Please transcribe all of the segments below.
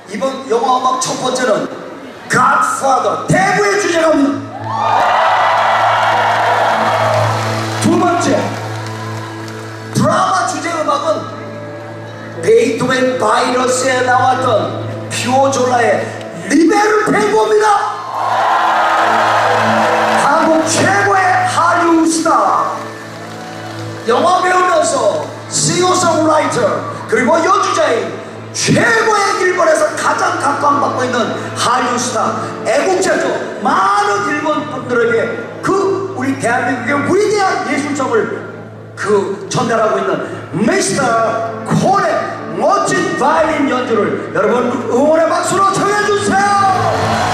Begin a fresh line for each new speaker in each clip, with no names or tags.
이번 영화 음악 첫 번째는 Godfather, 대부의 주제가입니다. 두 번째 드라마 주제 음악은 베이토벤 바이러스에 나왔던 피오졸라의 리베르 탱고입니다. 한국 최고의 한류 스타, 영화 배우면서 싱어송라이터 그리고 연주자인 최고의 일본에서 가장 각광받고 있는 한류 스타, 애국자죠. 많은 일본 분들에게 그 우리 대한민국의 위대한 예술성을 전달하고 있는 미스터 콘의 멋진 바이올린 연주를 여러분 응원의 박수로 청해주세요.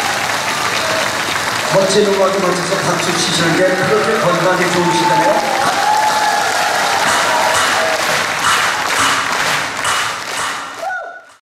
멋진 음악이 멋져서 박수 치시는 게 그렇게 건강하게 좋으시다네요.